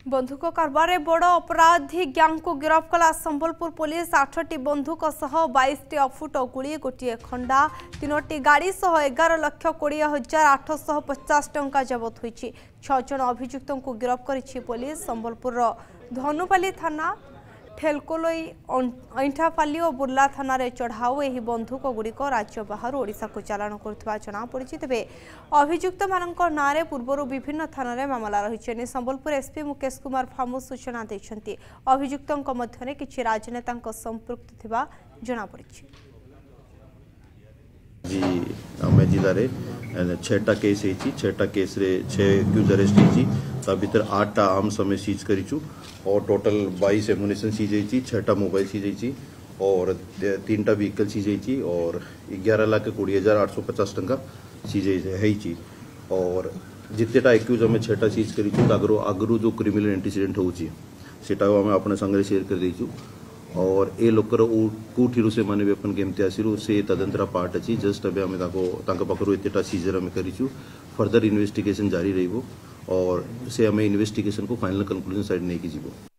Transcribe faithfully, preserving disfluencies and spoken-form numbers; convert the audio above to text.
बंधुक कारबार बड़ अपराधी गैंग को गिरफ्त कला संबलपुर पुलिस आठटी बंधुक सह बाईस टी अफुट गुड़ी गोटे खंडा तीनोटी गाड़ी सह एगार लक्ष कोड़े हजार आठश पचास टंका जबत होती। छह जन अभियुक्तों को गिरफ्त करिछि पुलिस। संबलपुर धनुपाली थाना ठेलकोलोई ऐंठापाली और बुर्ला थाना रे चढ़ाऊ यह बंधुक गुड़िक राज्य बाहर ओडिशा को चालाण करुवा जनापड़ी। तेज अभियुक्त मान ना पूर्वर विभिन्न थाना रे मामला रही। संबलपुर एसपी मुकेश कुमार फामू सूचना देते अभियुक्तों मध्य किसी राजनेता संपृक्त थिबा जनापड़ी। जी आम जिले में छटा केस है छटा केस रे छह एक्यूज अरेस्ट होती ता भीतर आठटा आर्म्स आम सीज करूँ और टोटल बाईस एमुनेशन सीज होती छटा मोबाइल सीज होती और तीन टा व्हीकल सीज होती और ग्यारह लाख कोड़े हजार आठ सौ पचास टंका सीज है और जितेटा एक्यूज आम छटा सीज करूँ आगु जो क्रिमिनल एंटीसीडेंट होची आम अपने संगे शेयर कर देचु और ए लोकर कौटी से माने वेपन केमती आसिलु से तदंतरा पार्ट अच्छी जस्ट अभी आम पाखर एतेटा सीजर आम करूँ। फर्दर इन्वेस्टिगेशन जारी रहिबो और से आम इन्वेस्टिगेशन को फाइनल कंक्लूजन साइड नहीं की जीवो।